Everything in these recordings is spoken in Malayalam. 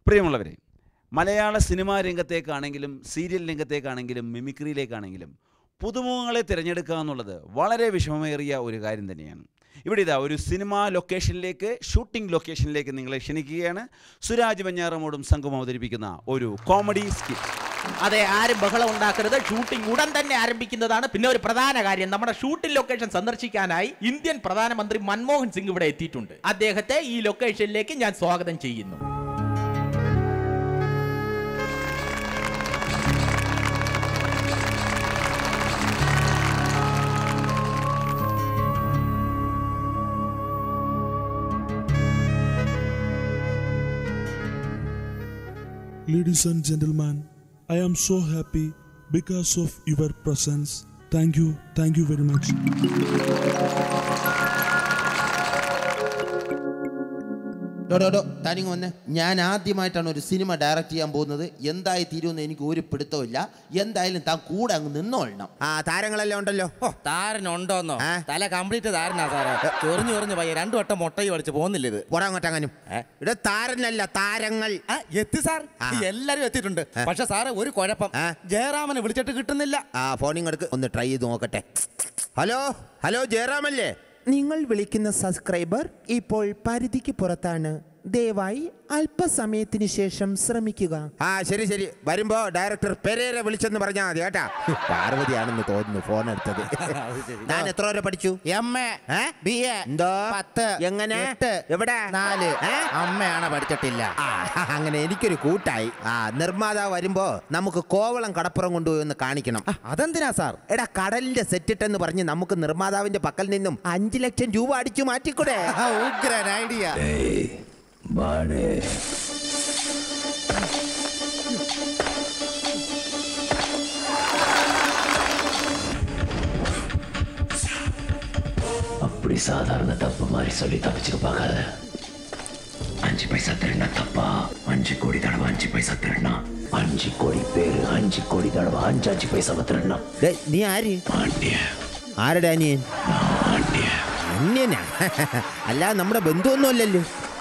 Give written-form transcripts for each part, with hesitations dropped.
പ്രിയമുള്ളവരെ, മലയാള സിനിമാ രംഗത്തേക്കാണെങ്കിലും സീരിയൽ രംഗത്തേക്കാണെങ്കിലും മിമിക്രിയിലേക്കാണെങ്കിലും പുതുമുഖങ്ങളെ തിരഞ്ഞെടുക്കുക എന്നുള്ളത് വളരെ വിഷമമേറിയ ഒരു കാര്യം തന്നെയാണ്. ഇവിടെ ഇതാ ഒരു സിനിമാ ലൊക്കേഷനിലേക്ക്, ഷൂട്ടിംഗ് ലൊക്കേഷനിലേക്ക് നിങ്ങളെ ക്ഷണിക്കുകയാണ്. സുരാജ് വെഞ്ഞാറമൂടും സംഘം അവതരിപ്പിക്കുന്ന ഒരു കോമഡി സ്കിറ്റ്. അതെ, ആരും ബഹളം ഉണ്ടാക്കരുത്. ഷൂട്ടിംഗ് ഉടൻ തന്നെ ആരംഭിക്കുന്നതാണ്. പിന്നെ ഒരു പ്രധാന കാര്യം, നമ്മുടെ ഷൂട്ടിംഗ് ലൊക്കേഷൻ സന്ദർശിക്കാനായി ഇന്ത്യൻ പ്രധാനമന്ത്രി മൻമോഹൻ സിംഗ് ഇവിടെ എത്തിയിട്ടുണ്ട്. അദ്ദേഹത്തെ ഈ ലൊക്കേഷനിലേക്ക് ഞാൻ സ്വാഗതം ചെയ്യുന്നു. Ladies and gentlemen, I am so happy because of your presence. Thank you very much. താനിങ് വന്നേ. ഞാൻ ആദ്യമായിട്ടാണ് ഒരു സിനിമ ഡയറക്റ്റ് ചെയ്യാൻ പോകുന്നത്. എന്തായി തീരുമെന്ന് എനിക്ക് ഒരു പിടുത്തമില്ല. എന്തായാലും താൻ കൂടെ അങ്ങ് നിന്നോളണം. താരങ്ങളെല്ലാം ഉണ്ടല്ലോ. താരനുണ്ടോന്നോ? തല കംപ്ലീറ്റ് താരനാ സാറേ. ചൊറിഞ്ഞു പയ്യ 2 വട്ടം മുട്ടയും അടിച്ച് പോകുന്നില്ല. ഇത് പോരാങ്ങോട്ടങ്ങനും ഇവിടെ താരനല്ല, താരങ്ങൾ എത്തി സാർ. എല്ലാരും എത്തിയിട്ടുണ്ട്. പക്ഷെ സാറേ ഒരു കുഴപ്പം, ജയറാമനെ വിളിച്ചിട്ട് കിട്ടുന്നില്ല. ഫോണിങ് എടുക്ക്, ഒന്ന് ട്രൈ ചെയ്ത് നോക്കട്ടെ. ഹലോ ജയറാമല്ലേ? നിങ്ങൾ വിളിക്കുന്ന സബ്സ്ക്രൈബർ ഇപ്പോൾ പരിധിക്ക് പുറത്താണ്. ദയവായി അല്പസമയത്തിന് ശേഷം ശ്രമിക്കുക. ശരി. വരുമ്പോ ഡയറക്ടർ പെരേര വിളിച്ചെന്ന് പറഞ്ഞാൽ മതി കേട്ടാ. പാർവതിയാണെന്ന് തോന്നുന്നു ഫോൺ എടുത്തത്. ഞാൻ എത്ര വരെ പഠിച്ചു? MA BA എന്തോ 10. എങ്ങനെ? എവിടെ? 4. അമ്മയാണ് പഠിച്ചിട്ടില്ല. അങ്ങനെ എനിക്കൊരു കൂട്ടായി. നിർമ്മാതാവ് വരുമ്പോ നമുക്ക് കോവളം കടപ്പുറം കൊണ്ടുപോയി ഒന്ന് കാണിക്കണം. അതെന്തിനാ സാർ? എടാ, കടലിന്റെ സെറ്റിട്ടെന്ന് പറഞ്ഞ് നമുക്ക് നിർമ്മാതാവിന്റെ പക്കൽ നിന്നും 5 ലക്ഷം രൂപ അടിച്ചു മാറ്റിക്കൂടെ? ഉഗ്രൻ ഐഡിയ. அப்படி சாதாரண தப்பு மாதிரி சொல்லி தப்பிச்சுக்க பார்க்காத. 5 பைசா திருடினா தப்பா? 5 கோடி தடவை 5 பைசா திருடினா 5 கோடி பேரு 5 கோடி தடவை 5 பைசா திருடினா. നീ ആര്? ആരുടെ അനിയൻ? അന്യനാ? അല്ല, നമ്മുടെ ബന്ധുവൊന്നും അല്ലല്ലോ.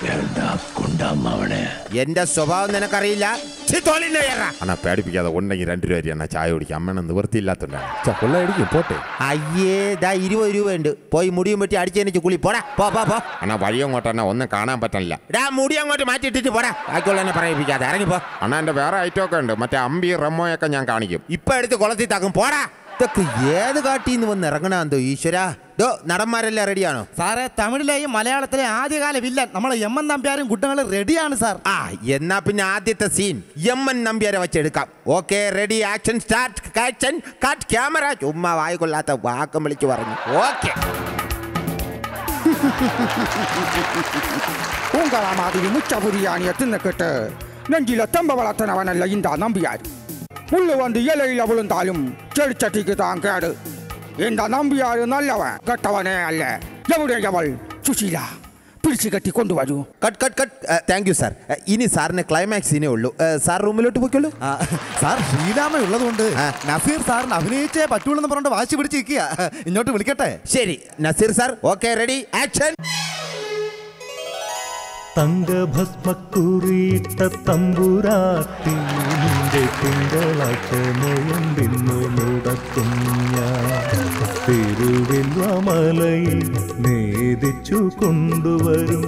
എന്റെ സ്വഭാവം നിനക്കറിയില്ല. പേടിപ്പിക്കാതെ ഉണ്ടെങ്കിൽ 2 രൂപ എന്നാ ചായ കുടിക്കാം. അമ്മ നിവൃത്തിയില്ലാത്തോണ്ടാണ്. പോട്ടെ. അയ്യേ, 20 രൂപ ഉണ്ട്. പോയി മുടിയും പറ്റി അടിച്ചതിന് കുളി. പോടാ, പോ. അണ്ണാ വഴി അങ്ങോട്ട് തന്നെ ഒന്നും കാണാൻ പറ്റില്ല. മുടി അങ്ങോട്ട് മാറ്റിയിട്ടിട്ട് പോടാ. ബാക്കിയുള്ള എന്നെ പറയിപ്പിക്കാതെ ഇറങ്ങിപ്പോ. അണ്ണാ എന്റെ വേറെ ഐറ്റം ഒക്കെ ഉണ്ട്. മറ്റേ അമ്പി റമ്മോയൊക്കെ ഞാൻ കാണിക്കും. ഇപ്പൊ എടുത്ത് കുളത്തിൽ താക്കും. പോടാ. ഇതൊക്കെ ഏത് കാട്ടിന്ന് വന്ന് ഇറങ്ങണോ ഈശ്വര. നടന്മാരെല്ലാം റെഡിയാണോ സാറേ? തമിഴിലെയും മലയാളത്തിലെ ആദ്യകാല വില്ലൻ നമ്മളെ എം.എൻ. നമ്പ്യാരും കുട്ടങ്ങളും റെഡിയാണ് സാർ. എന്നാ പിന്നെ ആദ്യത്തെ സീൻ എം.എൻ. നമ്പ്യാരെ വെച്ചെടുക്കാം. Okay, ready, action, start, action, cut, camera. ചുമ്മാ വായിക്കൊള്ളാത്ത വാക്കം വിളിച്ചു പറഞ്ഞു. ഓക്കെ. உங்கள மாதிரி முச்ச புரியாணிய தின்னுக்கிட்டு நெஞ்சில தம்ப வளர்த்தனவனல்ல இந்த நம்பியார். முள்ளு வந்து இலையில விழுந்தாலும் செடிச்சட்டிக்கு தான் கேடு. இந்த நம்பியார் நல்லவன், கெட்டவனே அல்ல. എവിടെയവൾ? സുശീല പിടിച്ചു കെട്ടി കൊണ്ടുവരൂ. കട്ട്. Thank you sir. ഇനി സാറിന് ക്ലൈമാക്സ് സീനേ ഉള്ളൂ. സാർ റൂമിലോട്ട് പോയിക്കോളൂ. സാർ ശ്രീരാമ ഉള്ളതുകൊണ്ട് നസീർ സാറിന് അഭിനയിച്ചേ പറ്റുള്ളൂ എന്ന് പറഞ്ഞിട്ട് വാശി പിടിച്ചിരിക്കുക. ഇങ്ങോട്ട് വിളിക്കട്ടെ? ശരി, Nazir sir. Okay, ready, action. തങ്കഭസ്മക്കുറിയിട്ട തമ്പുരാട്ടി നിന്റെ തിങ്കളാഴ്ച നോയമ്പിന്നു മുടക്കും ഞാൻ. തിരുവെല്ലുമലയിൽ നേദിച്ചു കൊണ്ടുവരും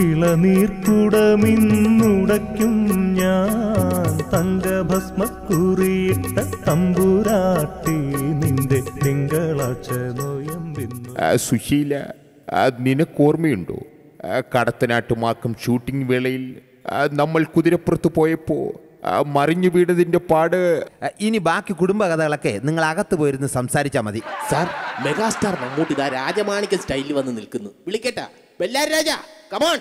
ഇളനീർക്കുടമിന്നുടയ്ക്കും ഞാൻ. തങ്കഭസ്മക്കുറിയിട്ട തമ്പുരാട്ടി നിന്റെ തിങ്കളാഴ്ച നോയമ്പിന്നു. സുശീല, നിനക്കോർമ്മയുണ്ടോ കടത്തനാട്ടുമാക്കും ഷൂട്ടിംഗ് വേളയിൽ നമ്മൾ കുതിരപ്പുറത്ത് പോയപ്പോ മറിഞ്ഞു വീണതിന്റെ പാട്? ഇനി ബാക്കി കുടുംബകഥകളൊക്കെ നിങ്ങൾ അകത്ത് പോയിരുന്ന് സംസാരിച്ചാൽ മതി. സാർ, മെഗാസ്റ്റാർ മമ്മൂട്ടി രാജമാണിക്യ സ്റ്റൈലിൽ വന്ന് നിൽക്കുന്നു. വിളിക്കട്ടാ? Bellary Raja, come on.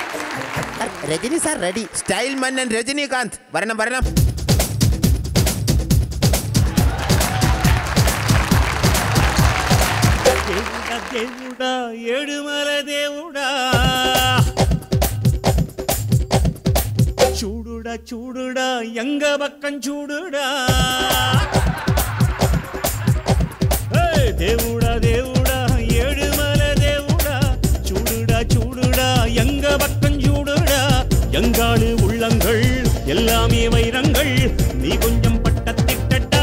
Rajini sir ready. Style മന്നൻ രജനീകാന്ത് വരണം. దేవుడా ఏడుమల దేవుడా చూడుడా చూడుడా ఎంగ పక్కం చూడుడా దేవుడా దేవుడా ఏడుమల దేవుడా చూడుడా చూడుడా எங்க பக்கம் சூடுடா எங்காளு உள்ளங்கள் எல்லாமே வைரங்கள் நீ கொஞ்சம் பட்டத்திட்டா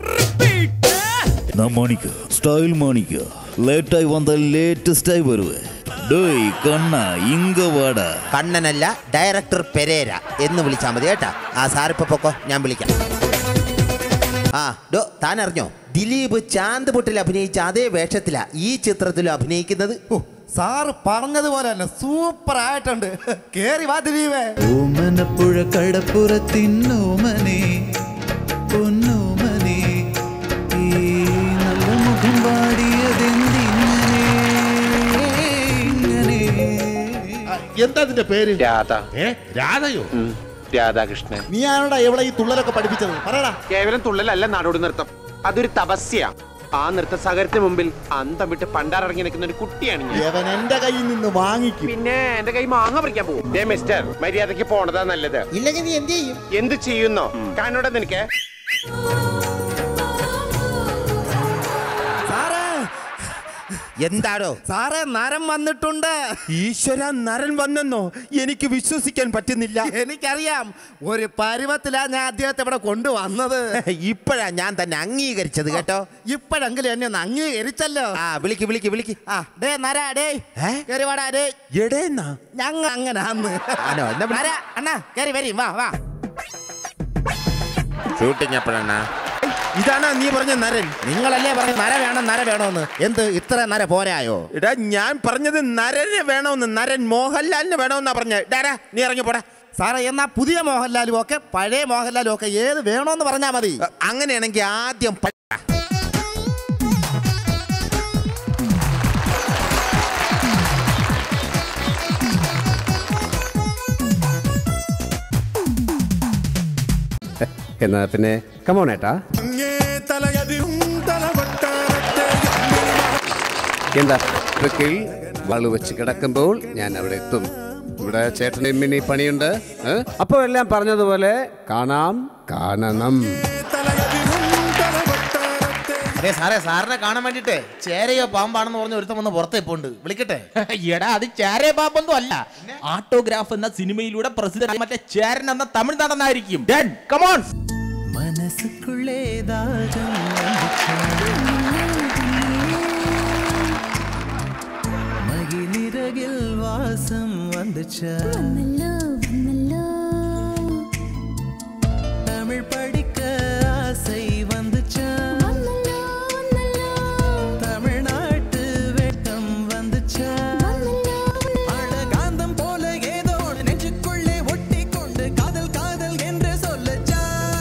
நான் மாணிக்க ஸ்டைல் மாணிக்க லேட்டாയി വന്നാൽ ലേറ്റസ്റ്റ് ആയി വരുവേ ഡേയ് കണ്ണ ഇങ്ങ വാടാ കണ്ണനല്ല ഡയറക്ടർ പെരേര എന്ന് വിളിച്ചാൽ മതി കേട്ടാ. ആ സാറിപ്പോ പൊക്കോ, ഞാൻ വിളിക്കാം. ആ ഡോ താൻ അറിഞ്ഞോ, ദിലീപ് ചാന്ത് പൊട്ടിൽ അഭിനയിച്ച അതേ വേഷത്തിലാ ഈ ചിത്രത്തിൽ അഭിനയിക്കുന്നത്. സാറ് പറഞ്ഞതുപോലെ തന്നെ സൂപ്പർ ആയിട്ടുണ്ട്. കേറി വാ ദിലീപേ. ഓമനപ്പുഴ കടപ്പുറത്തിന്നോമനെ പൊന്നോമനെ ഈ നല്ല മുഖം പാടിയതെന്തിങ്ങനെ ഇങ്ങനെ. എന്താ അതിന്റെ പേര്? രാധ. രാധയോ? രാധാകൃഷ്ണൻ. നീ ആണോടാ എവിടെ ഈ തുള്ളലൊക്കെ പഠിപ്പിച്ചത്? പറയടാ. കേവലം തുള്ളലല്ല നാടോടി നൃത്തം, അതൊരു തപസ്യ. ആ നൃത്ത സാഗരത്തിന് മുമ്പിൽ അന്തം വിട്ട് പണ്ടാറിറങ്ങി നിൽക്കുന്ന ഒരു കുട്ടിയാണ് ഞാൻ. എന്റെ കയ്യിൽ നിന്ന് വാങ്ങിക്കും. പിന്നെ എന്റെ കൈ മാങ്ങ പറിക്കാൻ പോകും. മിസ്റ്റർ, മര്യാദക്ക് പോണതാ നല്ലത്. ഇല്ലെങ്കിൽ നീ എന്ത് ചെയ്യും? എന്ത് ചെയ്യുന്നോ കാണോടെ നിനക്ക്? എന്താടോ സാറേ, നരം വന്നിട്ടുണ്ട്. ഈശ്വര, നരൻ വന്നെന്നോ? എനിക്ക് വിശ്വസിക്കാൻ പറ്റുന്നില്ല. എനിക്കറിയാം, ഒരു പരുവത്തിലാ ഞാൻ അദ്ദേഹത്തെ ഇവിടെ കൊണ്ടുവന്നത്. ഇപ്പോഴാ ഞാൻ തന്നെ അംഗീകരിച്ചത് കേട്ടോ. ഇപ്പോഴെങ്കിലും എന്നെ ഒന്ന് അംഗീകരിച്ചല്ലോ. ആ വിളിക്ക് വിളിക്ക് വിളിക്ക്. ആ ഡേ നര ഡേ കേറിവാടാ ഡേ. എടേന്നാ ഞങ്ങ അങ്ങനാന്ന്. ആണോ? അണ്ണാ കേറി വരും, വാ വാ. ഷൂട്ടിങ് എപ്പോഴാണ്? ഇതാണോ നീ പറഞ്ഞ നരൻ? നിങ്ങളല്ലേ പറഞ്ഞ നര വേണം നര വേണോന്ന്. എന്ത് ഇത്ര നര പോരായോ? എടാ ഞാൻ പറഞ്ഞത് നരനെ വേണോന്ന്. നരൻ മോഹൻലാലിന് വേണോന്നാ പറഞ്ഞ. നീ ഇറങ്ങി പോടാ. സാറേ, എന്നാ പുതിയ മോഹൻലാലും ഒക്കെ പഴയ മോഹൻലാലും ഒക്കെ ഏത് വേണോന്ന് പറഞ്ഞാ മതി. അങ്ങനെയാണെങ്കിൽ ആദ്യം എന്നാ പിന്നെ കമോണേട്ടാ. എന്താ ട്രിക്കിൽ വളു വെച്ച് കിടക്കുമ്പോൾ ഞാൻ അവിടെ എത്തും. ഇവിടെ ചേട്ടന് ഇമ്മിനി പണിയുണ്ട്. അപ്പോൾ എല്ലാം പറഞ്ഞതുപോലെ കാണാം, കാണണം. അതെ സാറേ, സാറിനെ കാണാൻ വേണ്ടിട്ട് ചേരയോ പാമ്പാണെന്ന് പറഞ്ഞ ഒരുത്തം വന്ന് പുറത്ത് ഇപ്പോണ്ട്. വിളിക്കട്ടെ? എടാ, അത് ചേരയോ പാമ്പൊന്നും അല്ല. ആട്ടോഗ്രാഫ് എന്ന സിനിമയിലൂടെ പ്രസിദ്ധ മറ്റേ ചേരൻ എന്ന തമിഴ് നടനായിരിക്കും. കമോൺ. മനസ്സുക്കുള്ളേ മകിനിരകിൽ വാസം வந்துச்சா தமிழ் படிக்க ஆசை வந்துச்சா தமிழ்நாட்டு வெட்கம் வந்துச்சா அழகாந்தம் போல ஏதோ நெஞ்சுக்குள்ளே ஒட்டி கொண்டு காதல் காதல் என்று சொல்லச்சா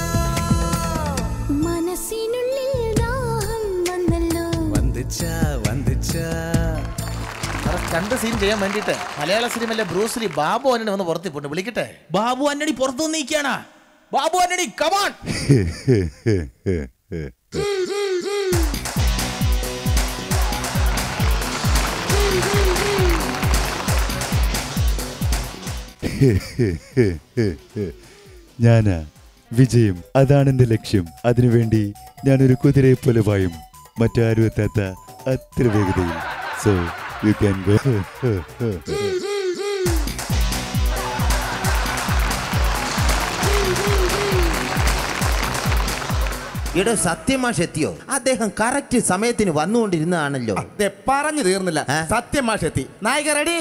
മനസ്സിനുള്ളിൽ ദാഹം വന്നല്ലോ வந்துச்சா வந்துச்சா. രണ്ട് സീൻ ചെയ്യാൻ വേണ്ടിട്ട് മലയാള സിനിമയിലെ ബ്രൂസ്ലി ബാബു ആന്റണി വന്ന് പുറത്ത് പോണ്ട്. വിളിക്കട്ടെ? ബാബു ആന്റണി പുറത്തു നിൽക്കാണ്. ബാബു ആന്റണി കമോൺ. ഞാനാ വിജയം, അതാണ് എന്റെ ലക്ഷ്യം. അതിനുവേണ്ടി ഞാനൊരു കുതിരയെ പോലെ വായും, മറ്റാരും എത്താത്ത അത്ര വേഗതയിൽ. So you can go. ഇവിടെ സത്യമാഷ് എത്തിയോ? അദ്ദേഹം കറക്റ്റ് സമയത്തിന് വന്നുകൊണ്ടിരുന്നതാണല്ലോ. പറഞ്ഞു തീർന്നില്ല. സത്യമാഷ് എത്തി. നായിക റെഡി?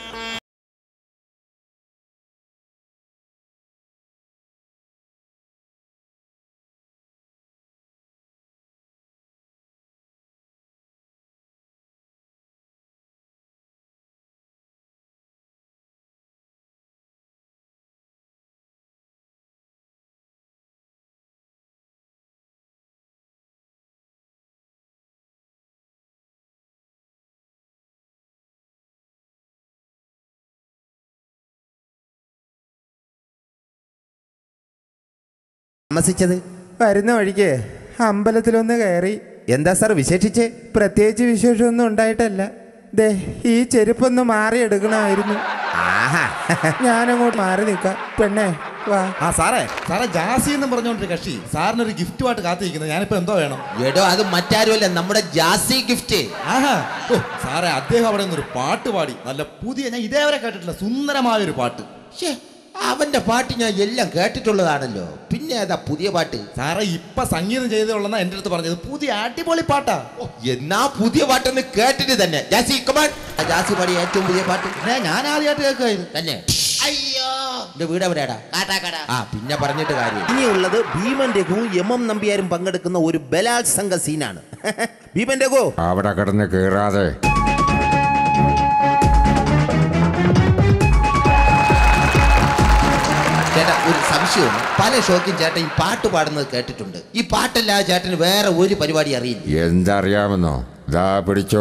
താമസിച്ചത്? വരുന്ന വഴിക്ക് അമ്പലത്തിലൊന്ന് കയറി. എന്താ സാർ വിശേഷിച്ച്? പ്രത്യേകിച്ച് വിശേഷമൊന്നും ഉണ്ടായിട്ടല്ല. ദേ ഈ ചെരുപ്പൊന്ന് മാറി എടുക്കണമായിരുന്നു. ഞാനങ്ങോട്ട് മാറി നിൽക്കാം. പെണ്ണേ വാ. ആ സാറേ ജാസി എന്നും പറഞ്ഞോണ്ടൊരു കക്ഷി സാറിനൊരു ഗിഫ്റ്റുമായിട്ട് കാത്തിരിക്കുന്നത്. ഞാനിപ്പോ എന്തോ വേണം? എടോ അത് മറ്റാരുമല്ല, നമ്മുടെ ജാസി ഗിഫ്റ്റ്. സാറേ അദ്ദേഹം അവിടെ നിന്നൊരു പാട്ട് പാടി. നല്ല പുതിയ, ഞാൻ ഇതേവരെ കേട്ടിട്ടില്ല, സുന്ദരമായൊരു പാട്ട്. അവന്റെ പാട്ട് ഞാൻ എല്ലാം കേട്ടിട്ടുള്ളതാണല്ലോ, പിന്നെ ഏതാ പുതിയ പാട്ട്? സാറേ ഇപ്പൊ സംഗീതം ചെയ്തുള്ളതെന്നാ എന്റെ അടുത്ത് പറഞ്ഞത്. പുതിയ അടിപൊളി പാട്ടാ. എന്നാ പുതിയ പാട്ടൊന്ന് കേട്ടിട്ട് തന്നെ. ജാസി കമാൻ, ജാസി പാടിയ ഏറ്റവും പുതിയ പാട്ട് ഞാൻ ആദ്യമായിട്ട് കേൾക്കുമായിരുന്നു തന്നെ. അയ്യോ എന്റെ വീട് എവിടെയാടാ? പിന്നെ പറഞ്ഞിട്ട് കാര്യം. ഇനിയുള്ളത് ഭീമൻ രഘുവും എം നമ്പ്യാരും പങ്കെടുക്കുന്ന ഒരു ബലാത്സംഗ സീനാണ്. ഭീമൻ രഘു അവിടെ കിടന്ന് കേറാതെ. ചേട്ടാ ഒരു സംശയമാണ്, പല ഷോക്കും ചേട്ടൻ ഈ പാട്ട് പാടുന്നത് കേട്ടിട്ടുണ്ട്. ഈ പാട്ടല്ലാതെ ചേട്ടന് വേറെ ഒരു പരിപാടി അറിയില്ല? എന്തറിയാമെന്നോ? ദാ പിടിച്ചോ.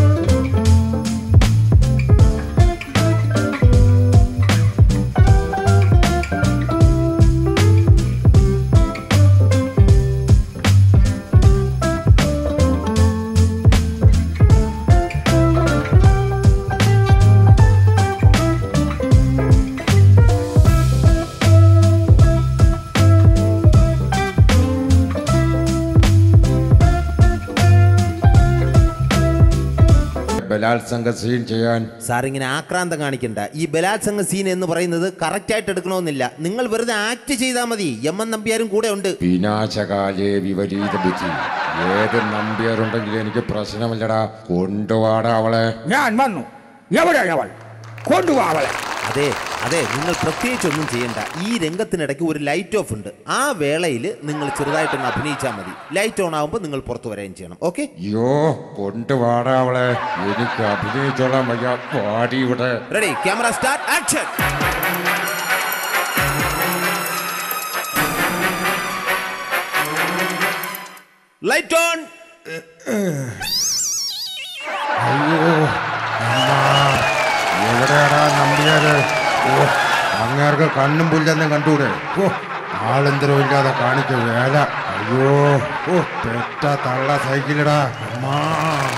ബലാത്സംഗ സീൻ ചെയ്യാൻ സാർ ഇങ്ങനെ ആക്രാന്തം കാണിക്കണ്ട. ഈ ബലാത്സംഗ സീൻ എന്ന് പറയുന്നത് കറക്റ്റ് ആയിട്ട് എടുക്കണമെന്നില്ല. നിങ്ങൾ വെറുതെ ആക്ട് ചെയ്താൽ മതി. എം നമ്പ്യാരും കൂടെ ഉണ്ട്. വിനാശകാലേ വിപരീത ബുദ്ധി. ഏത് നമ്പ്യാരുണ്ടെങ്കിലും എനിക്ക് പ്രശ്നമില്ലടാ. കൊണ്ടുപോടാ അവളെ. ഞാൻ വന്നു. എവിടെയാണ് അവൾ? കൊണ്ടുപോവാ അവളെ. അതെ അതെ, നിങ്ങൾ പ്രത്യേകിച്ചൊന്നും ചെയ്യണ്ട. ഈ രംഗത്തിനിടയ്ക്ക് ഒരു ലൈറ്റ് ഓഫ് ഉണ്ട്. ആ വേളയിൽ നിങ്ങൾ ചെറുതായിട്ടൊന്ന് അഭിനയിച്ചാൽ മതി. ലൈറ്റ് ഓൺ ആകുമ്പോൾ നിങ്ങൾ പുറത്തു വരികയും ചെയ്യണം. ഓക്കെ? അയ്യോ കൊണ്ടുപോടാ അവളെ. എനിക്ക് അഭിനയിച്ചോളാൻ വയ്യ. പാടി ഇവിടെ. Ready, camera start, action. Light on. അയ്യോ എവിടെയാടാ നമ്പ്യാര്? അങ്ങേർക്ക് കണ്ണും പുല്ലെന്നും കണ്ടൂടെ? ആളെന്തരവും ഇല്ലാതെ കാണിക്ക വേല. അയ്യോ പെറ്റ തള്ള സൈക്കിളിടാ. അമ്മാ